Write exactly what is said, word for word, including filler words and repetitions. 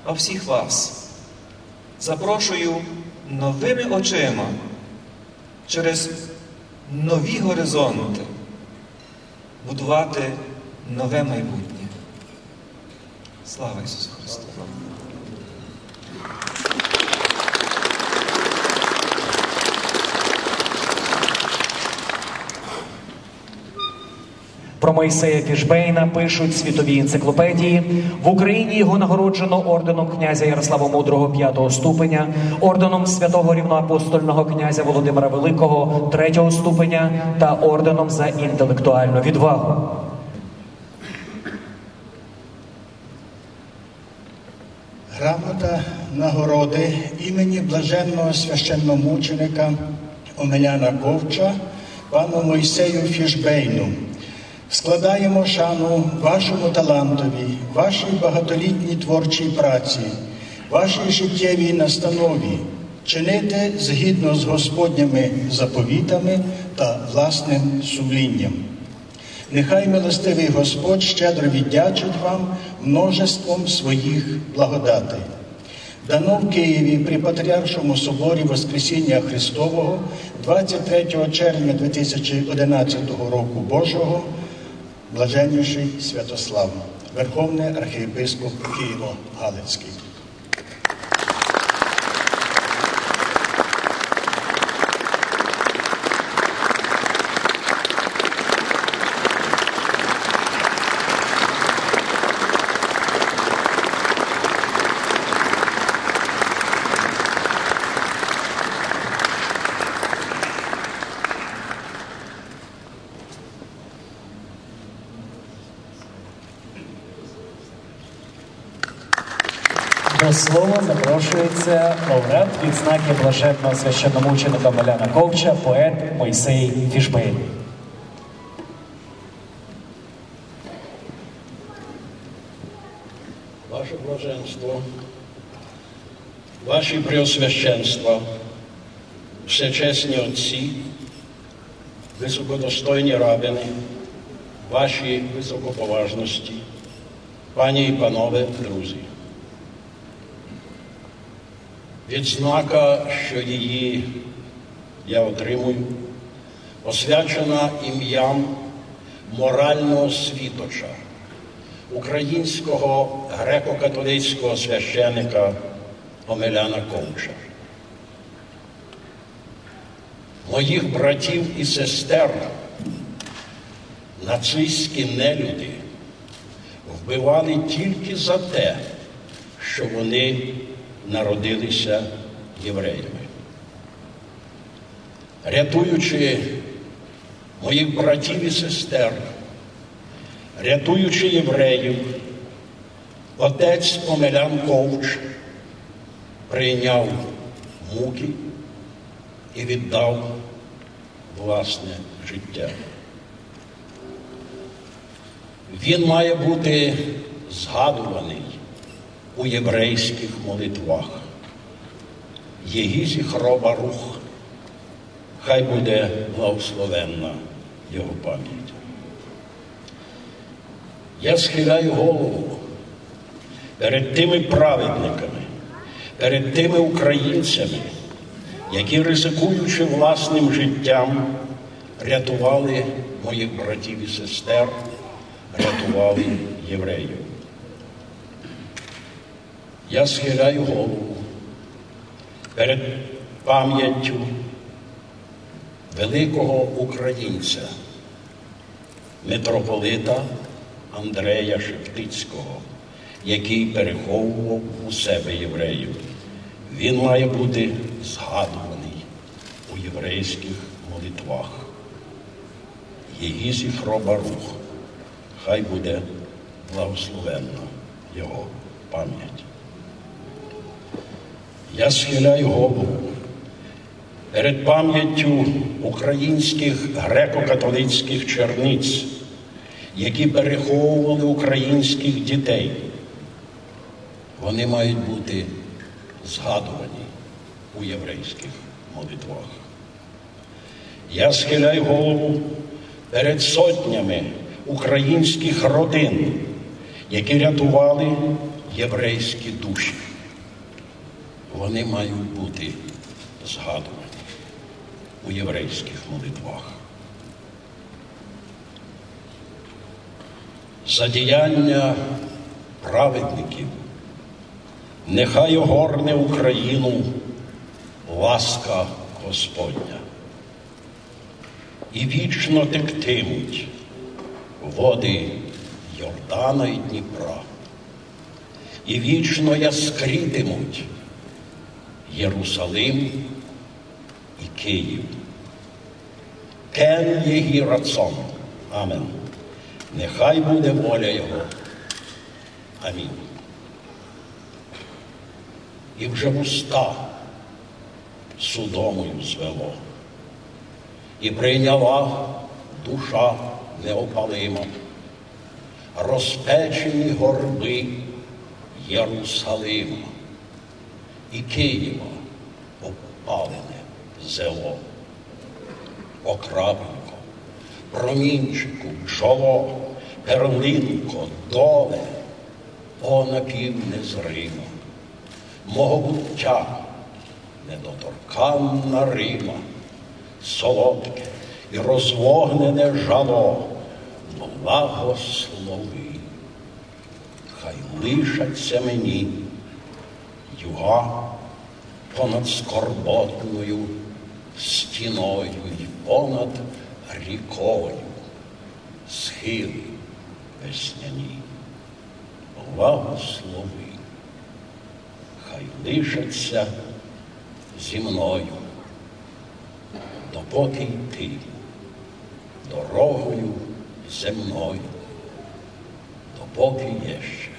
а всіх вас запрошую новими очима через нові горизонти будувати нове майбутнє. Слава Ісусу Христу! Про Мойсея Фішбейна пишуть світові енциклопедії. В Україні його нагороджено орденом князя Ярослава Мудрого п'ятого ступеня, орденом святого рівноапостольного князя Володимира Великого третього ступеня та орденом за інтелектуальну відвагу. Грамота нагороди імені блаженного священномученика Омеляна Ковча пану Мойсею Фішбейну. Складаємо шану вашому талантові, вашій багатолітній творчій праці, вашій життєвій настанові, чинити згідно з Господніми заповітами та власним сумлінням. Нехай милостивий Господь щедро віддячить вам множеством своїх благодатей. Дано в Києві при Патріаршому соборі Воскресіння Христового двадцять третього червня дві тисячі одинадцятого року Божого блаженніший Святослав, Верховний архієпископ Києво-Галицький. До слова запрошується лауреат відзнаки блаженного священномученика Омеляна Ковча, поет Мойсей Фішбейн. Ваше блаженство, ваші преосвященства, всечесні отці, високодостойні рабини, ваші високоповажності, пані і панове, друзі. Відзнака, що її я отримую, освячена ім'ям морального світоча, українського греко-католицького священика Омеляна Ковча. Моїх братів і сестер нацистські нелюди вбивали тільки за те, що вони народилися євреями. Рятуючи моїх братів і сестер, рятуючи євреїв, отець Омелян Ковч прийняв муки і віддав власне життя. Він має бути згадуваний у єврейських молитвах. Єгі зіхро Барух, хай буде благословенна його пам'ять. Я схиляю голову перед тими праведниками, перед тими українцями, які, ризикуючи власним життям, рятували моїх братів і сестер, рятували євреїв. Я схиляю голову перед пам'яттю великого українця, митрополита Андрея Шептицького, який переховував у себе євреїв. Він має бути згадуваний у єврейських молитвах. Єгі зіхро Барух, хай буде благословенна його пам'ять. Я схиляю голову перед пам'яттю українських греко-католицьких черниць, які переховували українських дітей. Вони мають бути згадувані у єврейських молитвах. Я схиляю голову перед сотнями українських родин, які рятували єврейські душі. Вони мають бути згадувані у єврейських молитвах. За діяння праведників нехай огорне Україну ласка Господня. І вічно тектимуть води Йордана і Дніпра, і вічно яскрітимуть Єрусалим і Київ. Кен єгі рацон. Амен. Нехай буде воля Його. Амінь. І вже вуста Содомою звело, і прийняла душа неопалима розпечені горби Єрусалима і Києва обпалене зело. О крапелько, промінчику, чоло, перлинко, доле, о напівнезрима, мого буття недоторканна Рима, солодке і розвогнене жало, благослови. Хай лишаться мені юга понад скорботною стіною й понад рікою, схили весняні. Благослови. Хай лишаться зі мною, допоки йти дорогою земною, допоки є ще